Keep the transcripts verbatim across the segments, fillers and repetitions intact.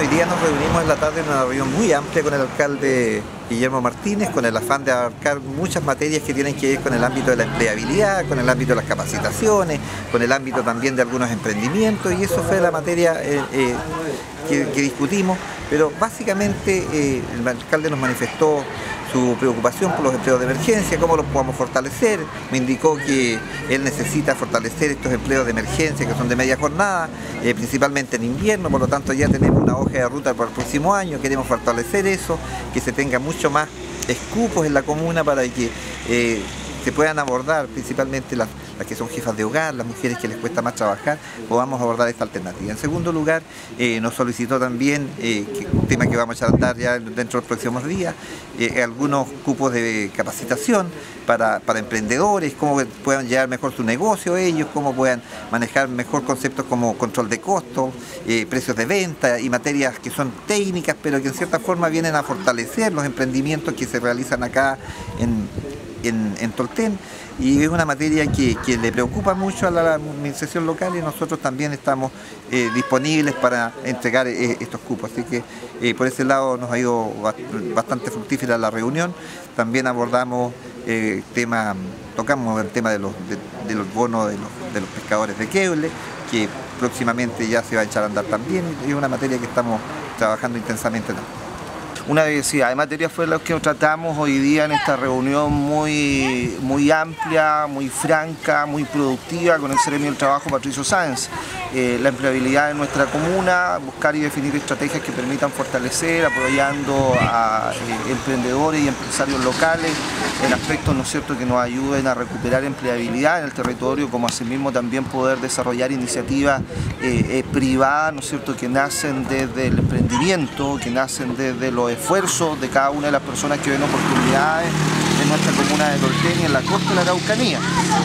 Hoy día nos reunimos en la tarde en una reunión muy amplia con el alcalde Guillermo Martínez, con el afán de abarcar muchas materias que tienen que ver con el ámbito de la empleabilidad, con el ámbito de las capacitaciones, con el ámbito también de algunos emprendimientos, y eso fue la materia eh, eh, que, que discutimos, pero básicamente eh, el alcalde nos manifestó su preocupación por los empleos de emergencia, cómo los podamos fortalecer. Me indicó que él necesita fortalecer estos empleos de emergencia que son de media jornada, eh, principalmente en invierno, por lo tanto ya tenemos una hoja de ruta para el próximo año, queremos fortalecer eso, que se tenga mucho más escupos en la comuna para que eh, se puedan abordar principalmente las, las que son jefas de hogar, las mujeres que les cuesta más trabajar, podamos abordar esta alternativa. En segundo lugar, eh, nos solicitó también, eh, que, un tema que vamos a echar a andar ya dentro de los próximos días, eh, algunos cupos de capacitación para, para emprendedores, cómo puedan llevar mejor su negocio ellos, cómo puedan manejar mejor conceptos como control de costos, eh, precios de venta y materias que son técnicas, pero que en cierta forma vienen a fortalecer los emprendimientos que se realizan acá en En, en Tolten, y es una materia que, que le preocupa mucho a la administración local, y nosotros también estamos eh, disponibles para entregar eh, estos cupos, así que eh, por ese lado nos ha ido bastante fructífera la reunión. También abordamos eh, tema, tocamos el tema de los, de, de los bonos de los, de los pescadores de Queble, que próximamente ya se va a echar a andar también, y es una materia que estamos trabajando intensamente también. Una diversidad de materias fue lo que tratamos hoy día en esta reunión muy, muy amplia, muy franca, muy productiva con el Seremio del Trabajo, Patricio Sáenz. Eh, la empleabilidad de nuestra comuna, buscar y definir estrategias que permitan fortalecer, apoyando a eh, emprendedores y empresarios locales en aspectos, ¿no es cierto?, que nos ayuden a recuperar empleabilidad en el territorio, como asimismo también poder desarrollar iniciativas eh, eh, privadas, ¿no es cierto?, que nacen desde el emprendimiento, que nacen desde los esfuerzos de cada una de las personas que ven oportunidades en nuestra comuna de Tolten y en la costa de la Araucanía.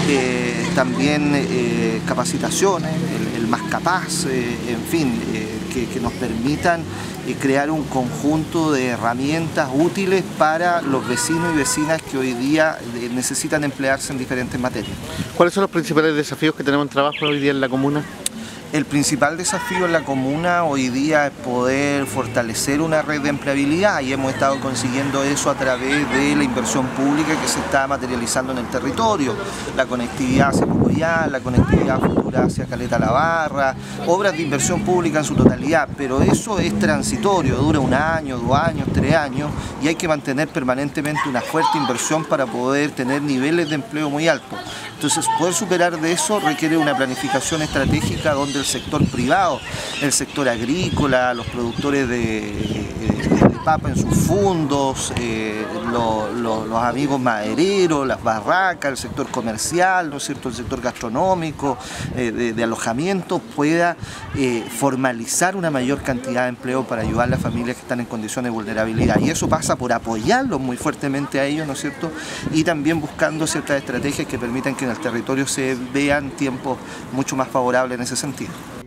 Eh, también eh, capacitaciones, el, el más capaz, eh, en fin, eh, que, que nos permitan eh, crear un conjunto de herramientas útiles para los vecinos y vecinas que hoy día eh, necesitan emplearse en diferentes materias. ¿Cuáles son los principales desafíos que tenemos en trabajo hoy día en la comuna? El principal desafío en la comuna hoy día es poder fortalecer una red de empleabilidad, y hemos estado consiguiendo eso a través de la inversión pública que se está materializando en el territorio, la conectividad hacia Cocoyán, la conectividad futura hacia Caleta La Barra, obras de inversión pública en su totalidad, pero eso es transitorio, dura un año, dos años, tres años, y hay que mantener permanentemente una fuerte inversión para poder tener niveles de empleo muy altos. Entonces, poder superar de eso requiere una planificación estratégica donde el sector privado, el sector agrícola, los productores de, de, de papa en sus fundos, eh, lo, lo, los amigos madereros, las barracas, el sector comercial, ¿no es cierto?, el sector gastronómico, eh, de, de alojamiento, pueda eh, formalizar una mayor cantidad de empleo para ayudar a las familias que están en condiciones de vulnerabilidad. Y eso pasa por apoyarlos muy fuertemente a ellos, ¿no es cierto?, y también buscando ciertas estrategias que permitan que en el territorio se vean tiempos mucho más favorables en ese sentido.